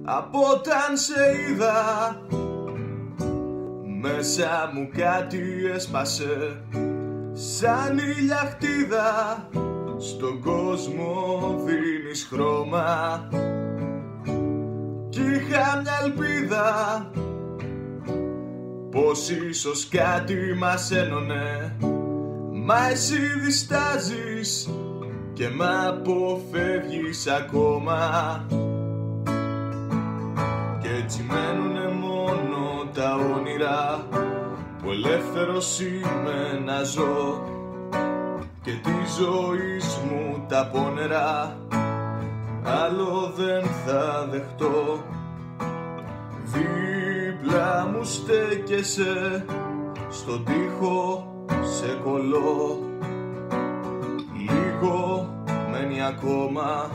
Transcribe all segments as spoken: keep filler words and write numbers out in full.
Από όταν σε είδα μέσα μου κάτι έσπασε σαν ηλιαχτίδα. Στον κόσμο δίνεις χρώμα κι είχα μια ελπίδα πως ίσως κάτι μας ένωνε. Μα εσύ διστάζεις και μ' αποφεύγεις ακόμα. Κι έτσι μένουνε μόνο τα όνειρα που ελεύθερος είμαι να ζω, και τη ζωής μου τα πόνερα άλλο δεν θα δεχτώ. Δίπλα μου στέκεσαι, στον τοίχο σε κολλώ. Λίγο μένει ακόμα,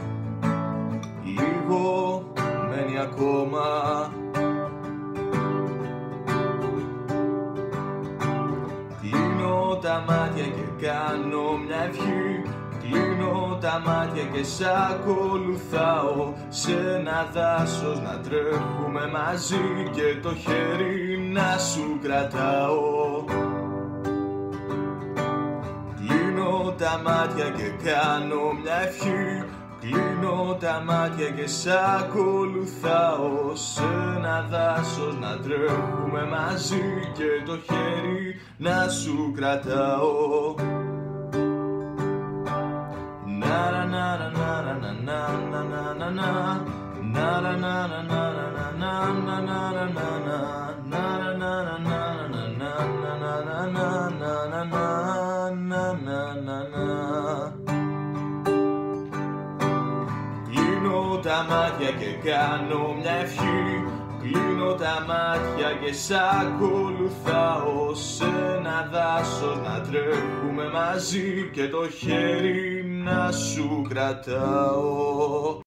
λίγο μένει ακόμα. Κλείνω τα μάτια και κάνω μια ευχή. Κλείνω τα μάτια και σ' ακολουθάω σε ένα δάσος να τρέχουμε μαζί και το χέρι να σου κρατάω. Κλείνω τα μάτια και κάνω μια ευχή. Κλείνω τα μάτια και σ' ακολουθάω σε ένα δάσος να τρέχουμε μαζί και το χέρι να σου κρατάω. Κλείνω τα μάτια και κάνω μια ευχή. Κλείνω τα μάτια και σ' ακολουθάω σε ένα δάσος να τρέχουμε μαζί και το χέρι να σου κρατάω.